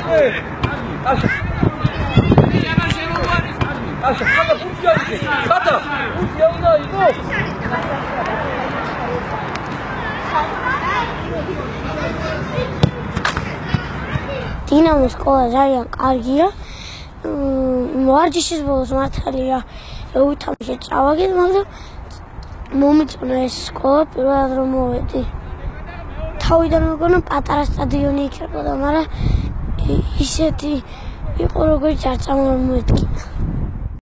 დინამოს სკოლა ძალიან კარგია. ვარჯიშის ბოლოს მართალია უთამაშე წავაგეთ, მაგრამ მომიწონა ეს სკოლა პირველად რომ მოვედი. თავიდან მეგონა პატარა სტადიონი იქნებოდა, მაგრამ ისეთი იყო როგორც არ წამომედგინა.